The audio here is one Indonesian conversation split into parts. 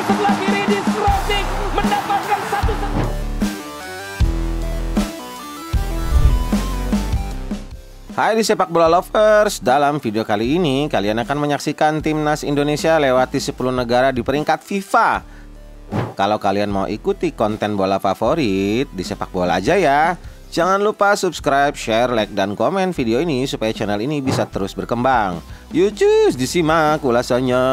ke sebelah kiri di crossing mendapatkan satu. Hai di sepak bola lovers, dalam video kali ini kalian akan menyaksikan timnas Indonesia lewati 10 negara di peringkat FIFA. Kalau kalian mau ikuti konten bola favorit di sepak bola aja ya. Jangan lupa subscribe, share, like, dan komen video ini supaya channel ini bisa terus berkembang. Yuk cus, disimak ulasannya.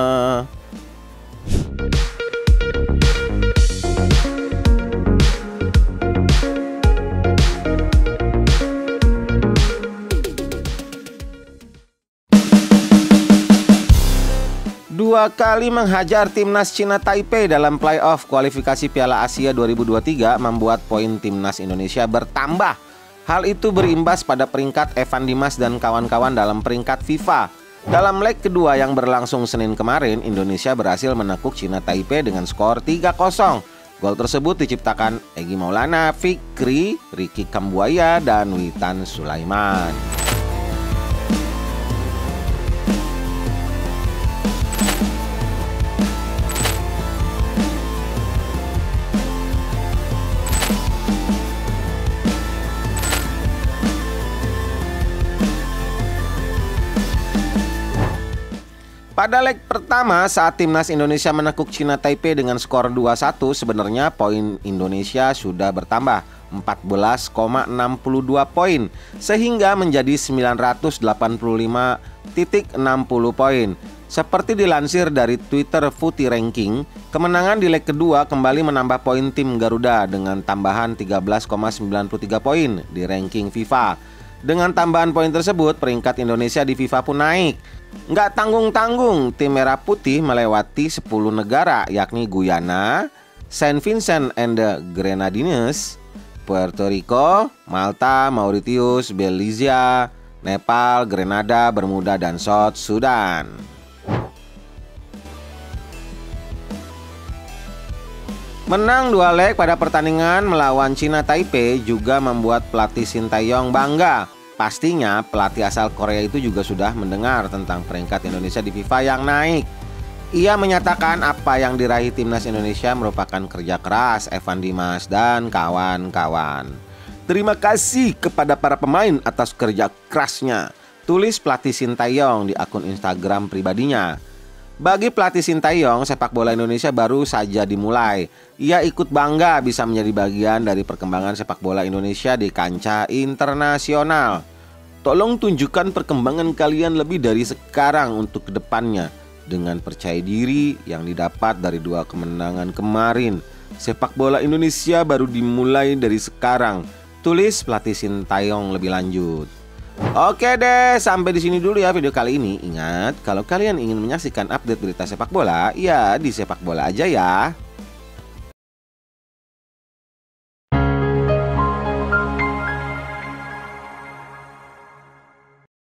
Dua kali menghajar timnas Cina Taipei dalam playoff kualifikasi Piala Asia 2023 membuat poin timnas Indonesia bertambah. Hal itu berimbas pada peringkat Evan Dimas dan kawan-kawan dalam peringkat FIFA. Dalam leg kedua yang berlangsung Senin kemarin, Indonesia berhasil menekuk Cina Taipei dengan skor 3-0. Gol tersebut diciptakan Egy Maulana, Fikri, Ricky Kambuaya, dan Witan Sulaiman. Pada leg pertama saat timnas Indonesia menekuk Cina Taipei dengan skor 2-1, sebenarnya poin Indonesia sudah bertambah 14,62 poin sehingga menjadi 985,60 poin. Seperti dilansir dari Twitter Footy Ranking, kemenangan di leg kedua kembali menambah poin tim Garuda dengan tambahan 13,93 poin di ranking FIFA. Dengan tambahan poin tersebut, peringkat Indonesia di FIFA pun naik. Nggak tanggung-tanggung, tim Merah Putih melewati 10 negara, yakni Guyana, Saint Vincent and the Grenadines, Puerto Rico, Malta, Mauritius, Belize, Nepal, Grenada, Bermuda, dan South Sudan. Menang 2 leg pada pertandingan melawan Cina Taipei juga membuat pelatih Sintayong bangga. Pastinya pelatih asal Korea itu juga sudah mendengar tentang peringkat Indonesia di FIFA yang naik. Ia menyatakan apa yang diraih timnas Indonesia merupakan kerja keras Evan Dimas dan kawan-kawan. Terima kasih kepada para pemain atas kerja kerasnya, tulis pelatih Sintayong di akun Instagram pribadinya. Bagi pelatih Sintayong, sepak bola Indonesia baru saja dimulai. Ia ikut bangga bisa menjadi bagian dari perkembangan sepak bola Indonesia di kancah internasional. Tolong tunjukkan perkembangan kalian lebih dari sekarang untuk kedepannya. Dengan percaya diri yang didapat dari 2 kemenangan kemarin, sepak bola Indonesia baru dimulai dari sekarang, tulis pelatih Sintayong lebih lanjut. Oke deh, sampai di sini dulu ya video kali ini. Ingat, kalau kalian ingin menyaksikan update berita sepak bola, ya di sepak bola aja ya.